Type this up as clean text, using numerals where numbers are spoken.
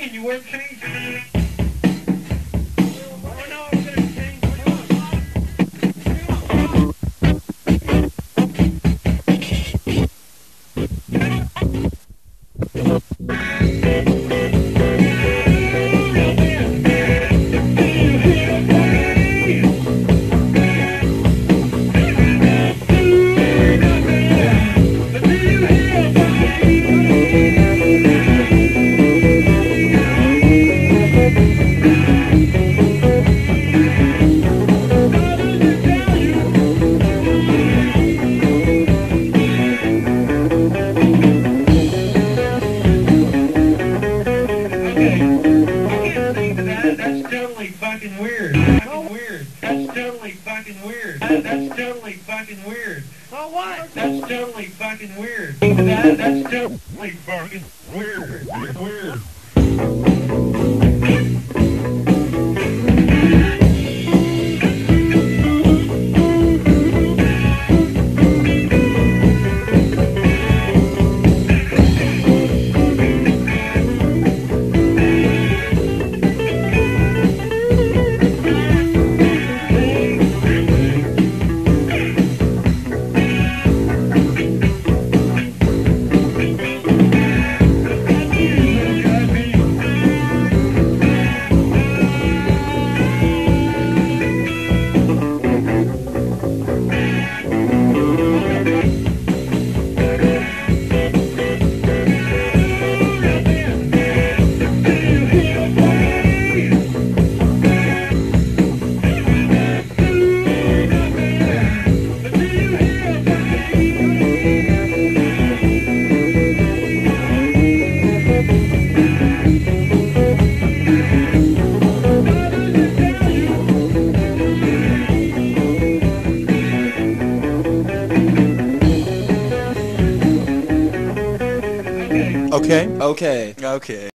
and you weren't changing. That's totally fucking weird. Fucking weird. That's totally fucking weird. That's totally fucking weird. Oh, what? That's totally fucking weird. That's totally fucking weird. Weird. Okay. Okay. Okay.